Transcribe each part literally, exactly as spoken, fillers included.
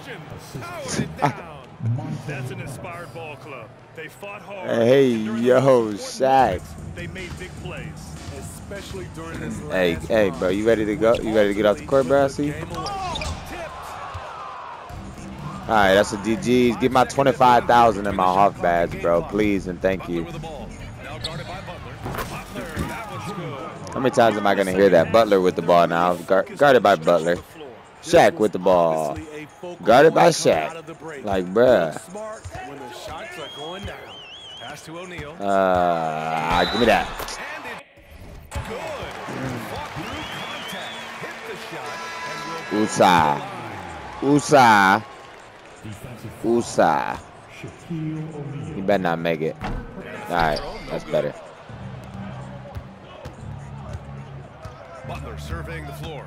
Powered it down. That's an inspired ball club. They fought hard. Hey, And during yo, the most important Shaq. moments, they made big plays. Especially during this Hey, last hey, bro, run, you ready to go? which You ready to get off the ultimately court, put bro? I the see. game away. All right, that's a D Gs. Give my twenty-five thousand in my Hawk badge, bro, please, and thank you. How many times am I gonna hear that? Butler with the ball now, Guard, guarded by Butler. Shaq with the ball, guarded by Shaq. Like, bruh. Uh, give me that. Usa, Usa, Usa. You better not make it. All right, that's better. Butler surveying the floor.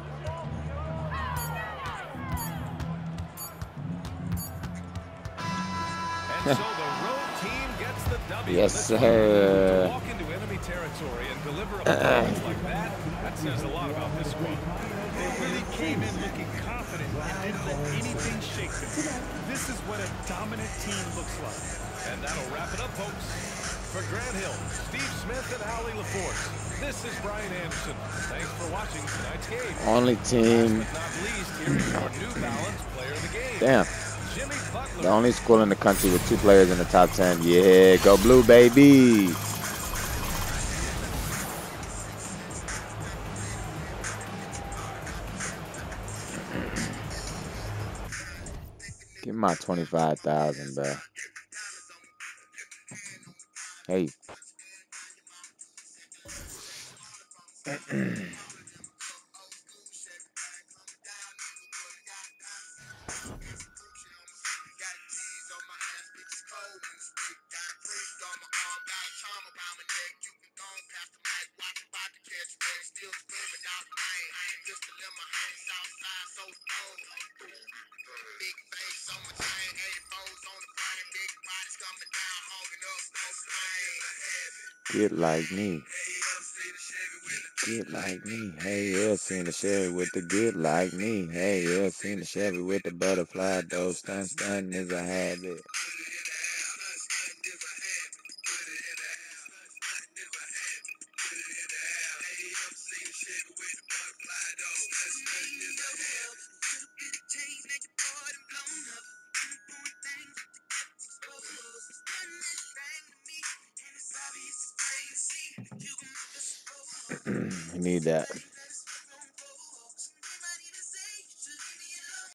And so the road team gets the W. Yes, sir. Walk into enemy territory and deliver a performance like that, that says a lot about this squad. They really came in looking confident and didn't let anything shake them. This is what a dominant team looks like. And that'll wrap it up, folks. For Grant Hill, Steve Smith, and Allie LaForce, this is Brian Anderson. Thanks for watching tonight's game. Only team. Last but not least, here is our New Balance player of the game. Damn. The only school in the country with two players in the top ten. Yeah, go blue, baby. Give me my twenty-five thousand, bro. Hey. Get like me. Get like me. Hey, yeah, seen the Chevy with the get like me. Hey, yeah, seen the Chevy with the butterfly. Those stunt stunting is a habit. We need that.